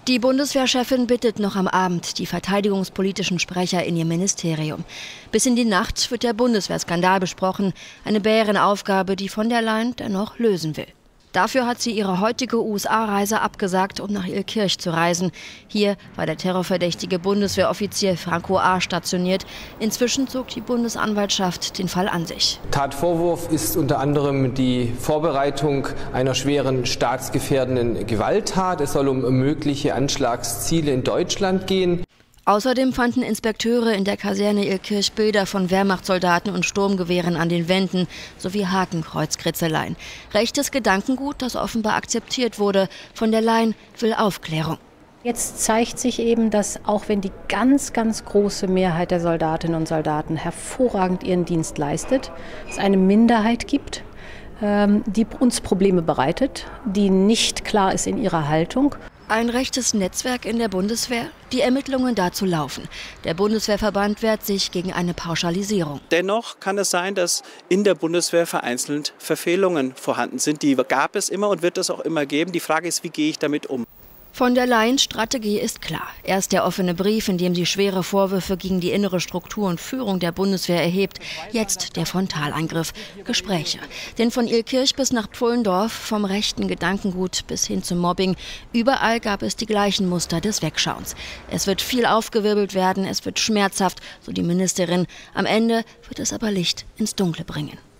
Die Bundeswehrchefin bittet noch am Abend die verteidigungspolitischen Sprecher in ihr Ministerium. Bis in die Nacht wird der Bundeswehrskandal besprochen, eine Bärenaufgabe, die von der Leyen dennoch lösen will. Dafür hat sie ihre heutige USA-Reise abgesagt, um nach Illkirch zu reisen. Hier war der terrorverdächtige Bundeswehroffizier Franco A. stationiert. Inzwischen zog die Bundesanwaltschaft den Fall an sich. Tatvorwurf ist unter anderem die Vorbereitung einer schweren staatsgefährdenden Gewalttat. Es soll um mögliche Anschlagsziele in Deutschland gehen. Außerdem fanden Inspekteure in der Kaserne Illkirch Bilder von Wehrmachtssoldaten und Sturmgewehren an den Wänden sowie Hakenkreuzkritzeleien. Rechtes Gedankengut, das offenbar akzeptiert wurde. Von der Leyen will Aufklärung. Jetzt zeigt sich eben, dass auch wenn die ganz, ganz große Mehrheit der Soldatinnen und Soldaten hervorragend ihren Dienst leistet, es eine Minderheit gibt, die uns Probleme bereitet, die nicht klar ist in ihrer Haltung. Ein rechtes Netzwerk in der Bundeswehr? Die Ermittlungen dazu laufen. Der Bundeswehrverband wehrt sich gegen eine Pauschalisierung. Dennoch kann es sein, dass in der Bundeswehr vereinzelt Verfehlungen vorhanden sind. Die gab es immer und wird es auch immer geben. Die Frage ist, wie gehe ich damit um? Von der Leyen Strategie ist klar. Erst der offene Brief, in dem sie schwere Vorwürfe gegen die innere Struktur und Führung der Bundeswehr erhebt. Jetzt der Frontalangriff. Gespräche. Denn von Illkirch bis nach Pfullendorf, vom rechten Gedankengut bis hin zum Mobbing, überall gab es die gleichen Muster des Wegschauens. Es wird viel aufgewirbelt werden, es wird schmerzhaft, so die Ministerin. Am Ende wird es aber Licht ins Dunkle bringen.